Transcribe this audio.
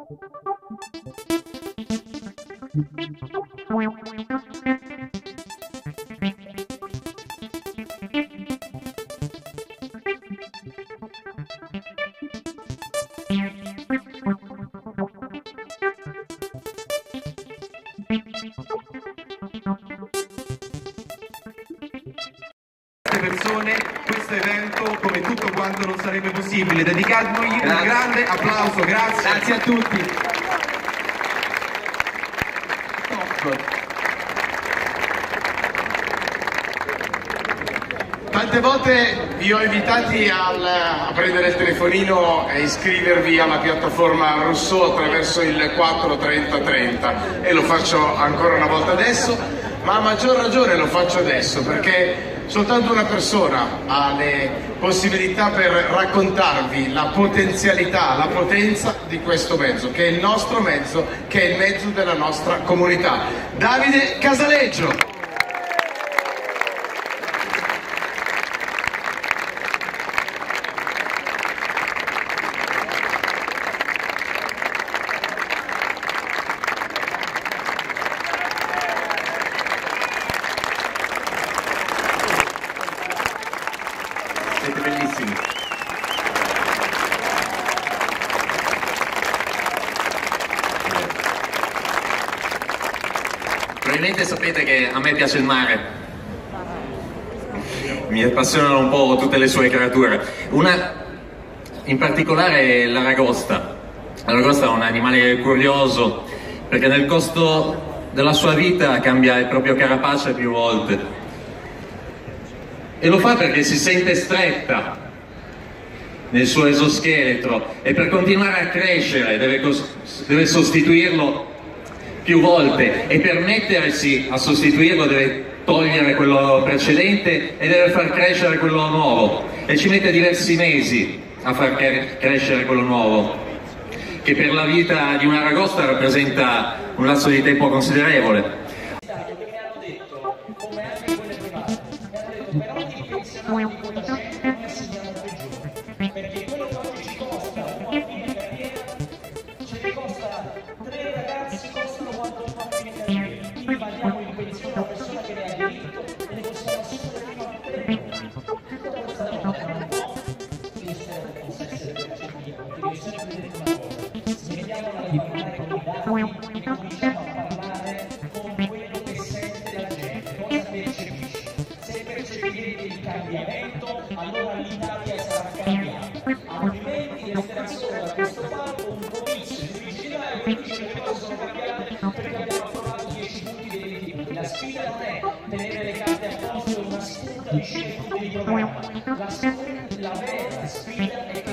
Persone, questo evento come tutto quanto non sarebbe possibile. Dedicategli un grande applauso, grazie. Grazie a tutti. Tante volte vi ho invitati a prendere il telefonino e iscrivervi alla piattaforma Rousseau attraverso il 43030 e lo faccio ancora una volta adesso, ma a maggior ragione lo faccio adesso perché soltanto una persona ha le possibilità per raccontarvi la potenzialità, la potenza di questo mezzo, che è il nostro mezzo, che è il mezzo della nostra comunità. Davide Casaleggio. Siete bellissimi. Probabilmente sapete che a me piace il mare. Mi appassionano un po' tutte le sue creature. Una in particolare è l'aragosta. L'aragosta è un animale curioso perché nel corso della sua vita cambia il proprio carapace più volte. E lo fa perché si sente stretta nel suo esoscheletro e per continuare a crescere deve sostituirlo più volte e per mettersi a sostituirlo deve togliere quello precedente e deve far crescere quello nuovo e ci mette diversi mesi a far crescere quello nuovo, che per la vita di un'aragosta rappresenta un lasso di tempo considerevole. Perché quello che oggi ci costa un anno di carriera, ce ne costa 3 ragazzi, costano quanto un anno di carriera. Quindi mandiamo in pensione una persona che ne ha diritto e ne possiamo assumere fino a 3 anni. Tutta questa roba ministero possa essere percepito, perché devi sempre dire una cosa. Smettiamo di parlare con i dati e cominciamo a parlare con quello che sente la gente, cosa percepisce. Se percepirete il cambiamento, allora l'Italia sarà cambiata, altrimenti resterà solo da questo palco un comizio di originale che dice che le cose sono cambiate perché abbiamo approvato 10 punti dei 20 punti. La sfida non è tenere le carte a posto e una spunta di scelte di programma, la vera sfida è